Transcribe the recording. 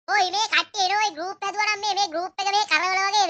ඔයි මේ කට්ටිය එනවා ඒ ගෲප් හැදුවා නම් මේ ගෲප් එක මේ කරවල වගේ